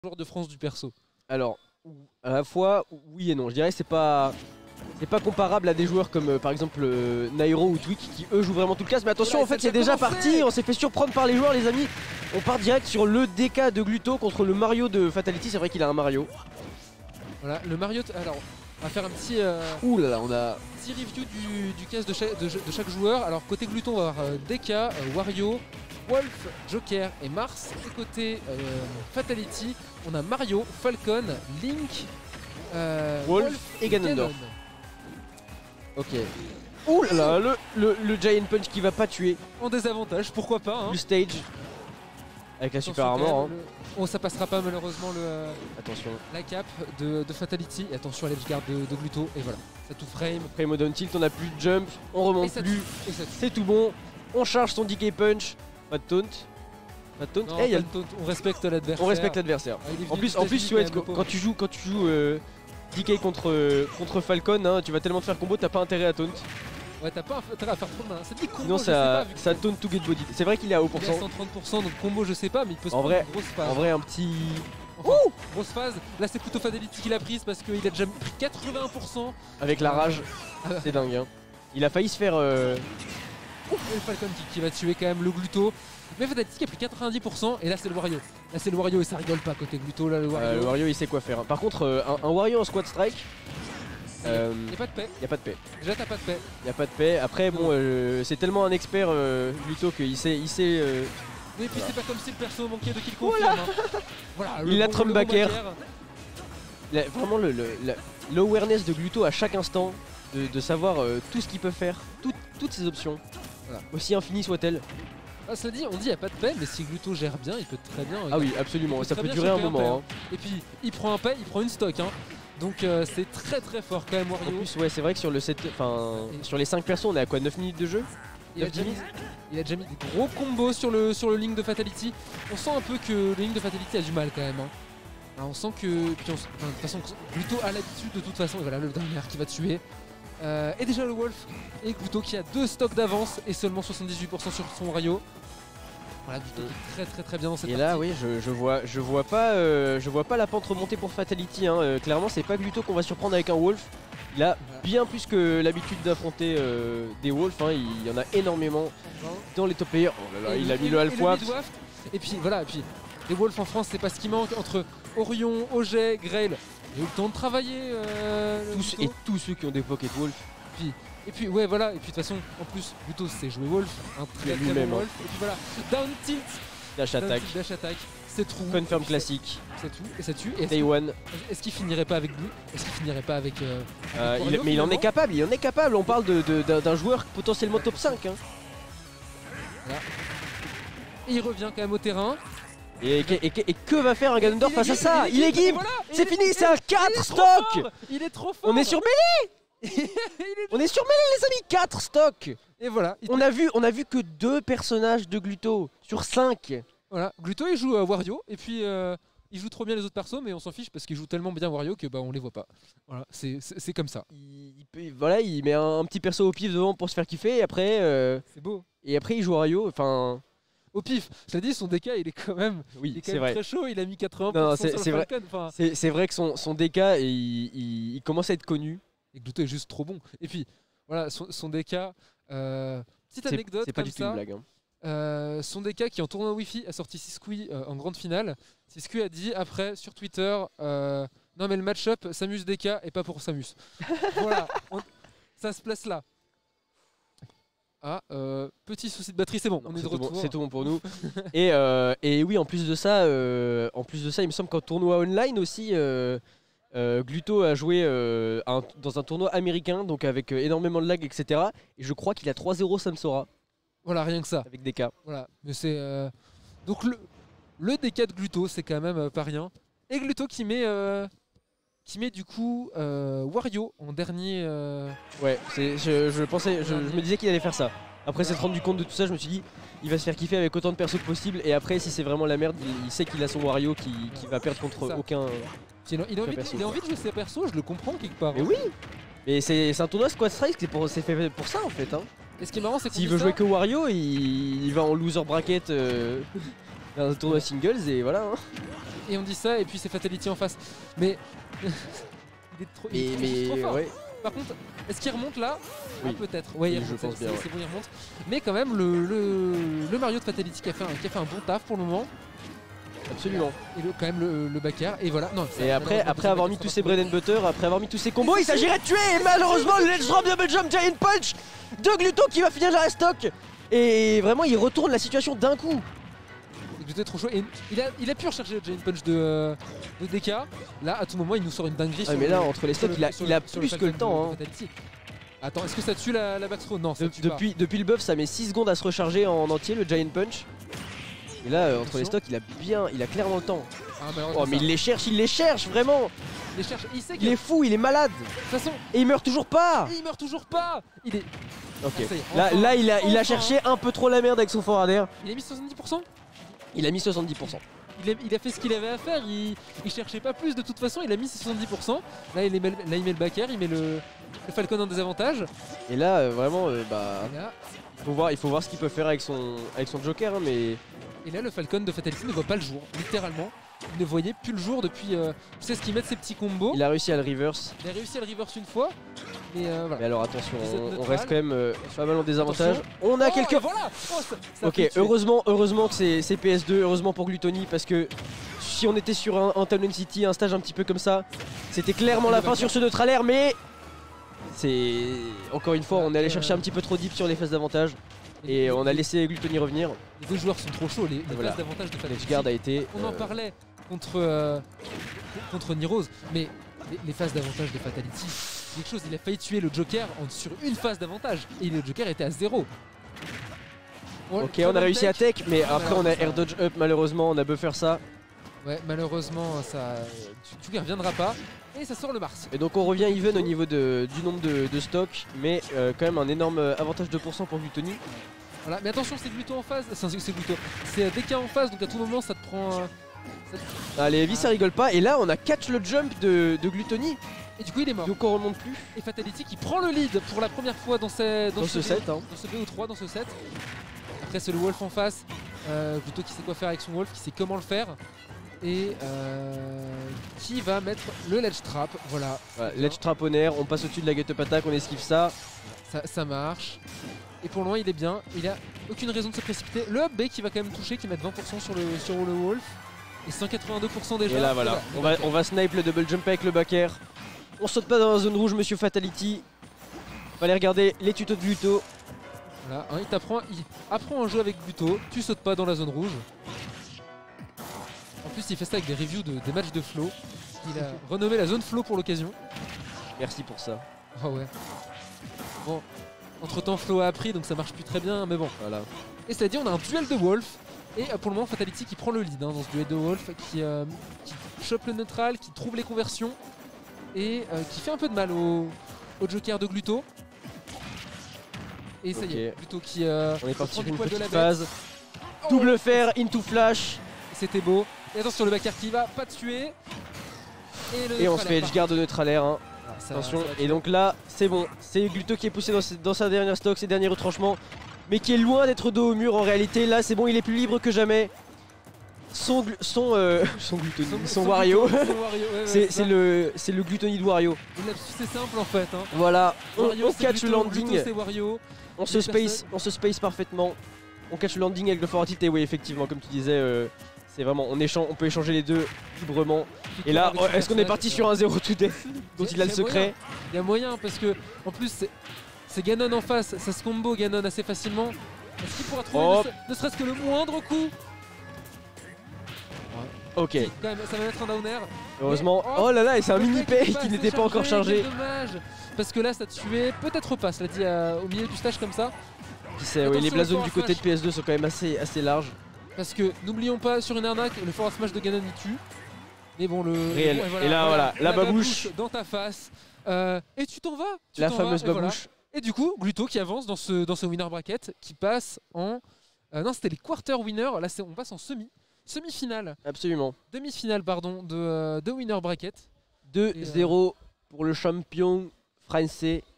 joueur de France du perso? Alors, à la fois, oui et non. Je dirais que c'est pas comparable à des joueurs comme par exemple Nairo ou Twig qui eux jouent vraiment tout le casse. Mais attention, Voilà, en fait, c'est déjà parti. On s'est fait surprendre par les joueurs, les amis. On part direct sur le DK de Gluto contre le Mario de Fatality. C'est vrai qu'il a un Mario. Voilà, le Mario. Alors, on va faire un petit. Ouh là là, on a. Petit review du cast de chaque joueur. Alors, côté Gluto, on va avoir DK, Wario, Wolf, Joker et Mars. Et côté Fatality, on a Mario, Falcon, Link, Wolf et Ganondorf. Ok. Ouh là là, le Giant Punch qui va pas tuer. En désavantage, pourquoi pas hein. Le stage. Avec la super armor. Hein. Oh, ça passera pas malheureusement Attention. la cape de Fatality. Et attention à l'edgeguard de Gluto. Et voilà, ça tout frame. Frame au down tilt, on a plus de jump, on remonte plus. C'est tout bon. On charge son DK Punch. Pas de taunt. Pas de taunt. Non, Hey, taunt. On respecte l'adversaire. on respecte l'adversaire. Ah, En plus quand tu joues DK contre Falcon, hein, tu vas tellement te faire combo, t'as pas intérêt à taunt. Ouais, t'as pas intérêt à faire trop de malin. C'est dit combo, Sinon je sais pas, ça taunt to get body. C'est vrai qu'il est à haut il est à pourcent. 130%, donc combo je sais pas, mais il peut se En prendre vrai, une grosse phase. En vrai, un petit. Enfin, grosse phase. Là, c'est plutôt Fatality qui l'a prise parce qu'il a déjà pris 80%. Avec la rage, c'est dingue. Hein. Il a failli se faire. Et le Falcon qui va tuer quand même le Gluto. Mais Fatality qui a pris 90%. Et là, c'est le Wario. Là, c'est le Wario et ça rigole pas côté Gluto. Là, le Wario, il sait quoi faire. Par contre, un Wario en squad strike. Y a pas de paix. Y a pas de paix. Déjà, t'as pas de paix. Y a pas de paix. Après, bon, c'est tellement un expert Gluto qu'il sait. Et puis, c'est pas comme si le perso manquait de kill confirm. Voilà, il l'a Trumbacker. Vraiment, l'awareness de Gluto à chaque instant, de savoir tout ce qu'il peut faire, toutes ses options, voilà. Aussi infinies soient-elles. Ah, cela dit, on dit y a pas de paix, mais si Gluto gère bien, il peut très bien. Ah oui, absolument, ça peut durer un moment. Hein. Et puis, il prend un paix, il prend une stock. Hein. Donc c'est très très fort quand même Wario. En plus, ouais, c'est vrai que sur sur les 5 persos, on est à quoi, 9 minutes de jeu? Il a déjà mis des gros combos sur le Link de Fatality. On sent un peu que le Link de Fatality a du mal quand même. Hein. Alors, on sent que. De toute façon, Gluto a l'habitude de toute façon. Et voilà le dernier qui va tuer. Et déjà le Wolf. Et Gluto qui a 2 stocks d'avance et seulement 78% sur son Wario. Voilà, Gluto qui est très très bien dans cette partie. Et là, oui, je vois pas la pente remonter pour Fatality. Hein. Clairement, c'est pas Gluto qu'on va surprendre avec un Wolf. Il a bien plus que l'habitude d'affronter des Wolves, hein. Il y en a énormément dans les top players. Oh là là, il a mis le Half-Waft. Et puis voilà, et puis les Wolves en France, c'est pas ce qui manque entre Orion, Auget, Grail. Il a eu le temps de travailler. Tous ceux qui ont des Pocket Wolf. Et puis ouais voilà, et puis de toute façon en plus Gluto c'est jouer Wolf, un très bon Wolf. Et puis voilà, down tilt, dash attack, c'est true. Confirm classique. C'est tout, et ça tue. Day one. Est-ce qu'il finirait pas avec Blue? Est-ce qu'il finirait pas avec mais il en est capable, on parle d'un joueur potentiellement top 5. Hein. Voilà. Et il revient quand même au terrain. Et que va faire un Ganondorf face à ça? Il est gimp, c'est fini, c'est un 4 stock. Il est trop fort. On est sur mêlée. On est sur mêlée les amis, 4 stocks. Et voilà. On a vu que 2 personnages de Gluto sur 5. Voilà, Gluto il joue Wario et puis il joue trop bien les autres persos mais on s'en fiche parce qu'il joue tellement bien Wario que bah on les voit pas. Voilà, c'est comme ça. Il met un petit perso au pif devant pour se faire kiffer et après c'est beau. Et après il joue Wario, enfin au pif. Je l'ai dit, son DK il est quand même, très chaud, il a mis 80% sur le Falcon. Enfin, c'est vrai que son DK il commence à être connu. Et Gluto est juste trop bon. Et puis voilà, son DK, petite anecdote c'est pas comme du tout une blague. Hein. Son DK qui en tournoi Wi-Fi a sorti Sisqui en grande finale. Sisqui a dit après sur Twitter non mais le match-up Samus DK et pas pour Samus. Voilà, ça se place là. Ah, petit souci de batterie, c'est bon, on est de retour. C'est tout bon pour nous. et oui, en plus de ça, il me semble qu'en tournoi online aussi, Gluto a joué dans un tournoi américain, donc avec énormément de lag, etc. Et je crois qu'il a 3-0 Samsora. Voilà, rien que ça. Avec DK. Voilà, mais c'est donc le DK de Gluto, c'est quand même pas rien. Et Gluto qui met du coup Wario en dernier. Ouais, je me disais qu'il allait faire ça. Après s'être rendu compte de tout ça, je me suis dit, il va se faire kiffer avec autant de persos que possible. Et après, si c'est vraiment la merde, il sait qu'il a son Wario qui va perdre contre aucun. Il a envie de jouer ses persos, je le comprends quelque part. Mais oui. Mais c'est un tournoi Squad Strike, c'est fait pour ça en fait. Hein. Et ce qui est marrant, c'est que s'il veut jouer que Wario, il va en loser bracket dans un tournoi singles et voilà. Hein. et on dit ça, et puis c'est Fatality en face. Mais il est trop fort. Ouais. Par contre, est-ce qu'il remonte là? Oui. Ah, peut-être. Ouais, Oui, je pense bien. C'est bon, il remonte. Mais quand même, le Mario de Fatality qui a fait un bon taf pour le moment. Absolument. Et quand même le back air. Et voilà. Non, et après avoir mis tous ses bread and butter, après avoir mis tous ses combos, il s'agirait de tuer. Et malheureusement, le Let's Drop Double Jump Giant Punch de Gluto qui va finir la stock. Et vraiment, il retourne la situation d'un coup. Gluto est trop chaud. Et il a pu rechercher le Giant Punch de DK. Là, à tout moment, il nous sort une dinguerie. Mais là, entre les stocks, il a plus que le temps. Attends, est-ce que ça tue la backthrow? Non, ça tue pas. Depuis le buff, ça met 6 secondes à se recharger en entier, le Giant Punch. Et là, entre les stocks, il a clairement le temps. Oh, mais il les cherche vraiment. Il les cherche. Il est fou, il est malade. De toute façon. Et il meurt toujours pas. Il est. Ok. Ah, Là, il a cherché un peu trop la merde avec son forward air. Il a mis 70%. Il a mis 70%. Il a fait ce qu'il avait à faire. Il cherchait pas plus de toute façon. Il a mis ses 70%. Là, il met le back air. Il met le Falcon en désavantage. Et là, vraiment, Et là, il faut voir ce qu'il peut faire avec son Joker, hein, mais. Et là, le Falcon de Fatality ne voit pas le jour, littéralement. Il ne voyait plus le jour depuis. Tu sais ce qu'il met de ses petits combos. Il a réussi à le reverse. Il a réussi à le reverse une fois. Mais voilà. Mais alors attention, on reste quand même pas mal en désavantage. On a quelques. Voilà. Ok, heureusement que c'est PS2, heureusement pour Gluttony, parce que si on était sur un Talon City, un stage un petit peu comme ça, c'était clairement la fin sur ce neutral air, mais c'est encore une fois, on est allé chercher un petit peu trop deep sur les phases d'avantage. Et on a laissé Gluttony revenir. Les deux joueurs sont trop chauds, les phases d'avantage de Fatality. Guard a été. On en parlait contre Nirose, mais les phases d'avantage de Fatality, quelque chose, il a failli tuer le Joker sur une phase d'avantage et le Joker était à 0. Ok, on a réussi à tech, mais après on a air dodge up malheureusement, on a buffer ça. Ouais, malheureusement, tu ne reviendras pas. Et ça sort le Mars. Et donc on revient even au niveau du nombre de stocks, mais quand même un énorme avantage de % pour Gluttony. Voilà, mais attention, c'est Gluto en phase. C'est DK en phase, donc à tout moment ça te prend. Allez, Heavy ça rigole pas. Et là on a catch le jump de Gluttony. Et du coup il est mort. Donc on remonte plus. Et Fatality qui prend le lead pour la première fois dans ce set. Hein. Dans ce BO3, dans ce set. Après c'est le Wolf en face. Gluto qui sait quoi faire avec son Wolf, qui sait comment le faire. Et qui va mettre le ledge trap, voilà. Ledge trap on air, on passe au-dessus de la get up attack, on esquive ça. Ça marche. Et pour le moment il est bien, il a aucune raison de se précipiter. Le up B qui va quand même toucher, qui met 20% sur le Wolf. Et 182% déjà. Et là voilà, on va snipe le double jump avec le back air. On saute pas dans la zone rouge, monsieur Fatality. On va aller regarder les tutos de Gluto. Voilà, hein, apprend à jouer avec Gluto, tu sautes pas dans la zone rouge. En plus il fait ça avec des reviews des matchs de flow. Il a renommé la zone flow pour l'occasion. Merci pour ça. Oh ouais. Bon, entre temps flow a appris donc ça marche plus très bien mais bon. Voilà. Et cela dit on a un duel de Wolf. Et pour le moment Fatality qui prend le lead dans ce duel de Wolf, qui chope le neutral, qui trouve les conversions. Et qui fait un peu de mal au Joker de Gluto. Et ça y est, Gluto qui on est parti sur une petite de la phase. Double fer into flash. C'était beau. Et attention le backer qui va pas tuer. Et on se fait edgeguard de neutral air. Hein. Attention. Et donc là, c'est bon. C'est Gluto qui est poussé dans sa dernière stock, ses derniers retranchements. Mais qui est loin d'être dos au mur en réalité. Là, c'est bon, il est plus libre que jamais. Son Wario. C'est le Gluttony de Wario. C'est simple en fait. Hein. Voilà, on catch Gluto, le landing. Wario, on se space parfaitement. On catch le landing avec le forward tilt. Et oui, effectivement, comme tu disais, c'est vraiment, on peut échanger les deux librement. Et là, est-ce qu'on est parti sur un 0 to death dont il a le secret? Il y a moyen parce que en plus c'est Ganon en face, ça se combo Ganon assez facilement. Est-ce qu'il pourra trouver ne serait-ce que le moindre coup? Ok. Quand même, ça va mettre un down air. Heureusement. Oh là là, et c'est un mini pay qui n'était pas encore chargé. Dommage. Parce que là, ça tuait peut-être pas, cela dit, au milieu du stage comme ça. Qui sait, oui, les blazones du côté de PS2 sont quand même assez larges. Parce que n'oublions pas, sur une arnaque, le forward smash de Ganon il tue. Mais bon, le. Réel. Voilà, et là, voilà, la babouche. Dans ta face. Et tu t'en vas. La fameuse babouche. Voilà. Et du coup, Gluto qui avance dans ce winner bracket, qui passe en. Non, c'était les quarter winners. Là, on passe en semi-finale. Absolument. Demi-finale, pardon, de winner bracket. 2-0 pour le champion français.